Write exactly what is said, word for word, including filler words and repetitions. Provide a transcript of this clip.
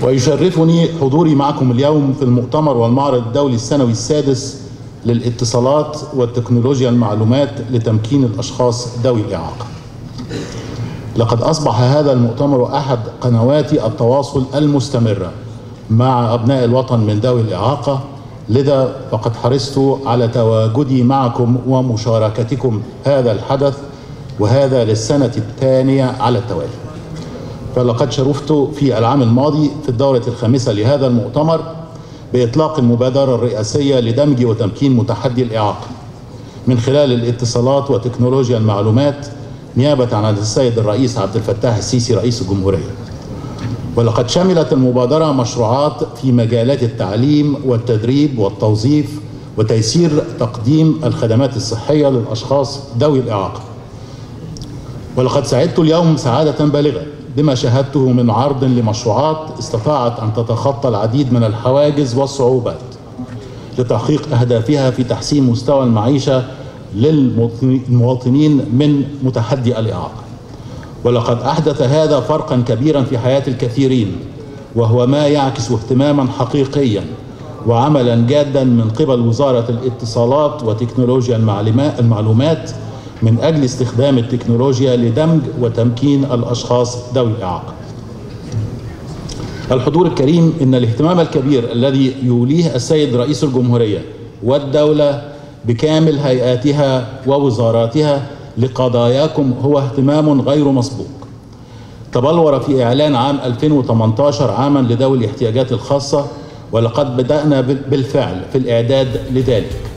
ويشرفني حضوري معكم اليوم في المؤتمر والمعرض الدولي السنوي السادس للاتصالات والتكنولوجيا المعلومات لتمكين الأشخاص ذوي الإعاقة. لقد أصبح هذا المؤتمر أحد قنوات التواصل المستمرة مع أبناء الوطن من ذوي الإعاقة، لذا فقد حرصت على تواجدي معكم ومشاركتكم هذا الحدث، وهذا للسنة الثانية على التوالي. فلقد شرفت في العام الماضي في الدورة الخامسة لهذا المؤتمر بإطلاق المبادرة الرئاسية لدمج وتمكين متحدي الإعاقة من خلال الاتصالات وتكنولوجيا المعلومات نيابة عن السيد الرئيس عبد الفتاح السيسي رئيس الجمهورية. ولقد شملت المبادرة مشروعات في مجالات التعليم والتدريب والتوظيف وتيسير تقديم الخدمات الصحية للأشخاص ذوي الإعاقة. ولقد سعدت اليوم سعادة بالغة بما شاهدته من عرض لمشروعات استطاعت أن تتخطى العديد من الحواجز والصعوبات لتحقيق أهدافها في تحسين مستوى المعيشة للمواطنين من متحدي الإعاقة. ولقد أحدث هذا فرقا كبيرا في حياة الكثيرين، وهو ما يعكس اهتماما حقيقيا وعملا جادا من قبل وزارة الاتصالات وتكنولوجيا المعلومات من أجل استخدام التكنولوجيا لدمج وتمكين الأشخاص ذوي الإعاقة. الحضور الكريم، إن الاهتمام الكبير الذي يوليه السيد رئيس الجمهورية والدولة بكامل هيئاتها ووزاراتها لقضاياكم هو اهتمام غير مسبوق، تبلور في إعلان عام ألفين وثمانية عشر عاما لذوي الاحتياجات الخاصة، ولقد بدأنا بالفعل في الإعداد لذلك.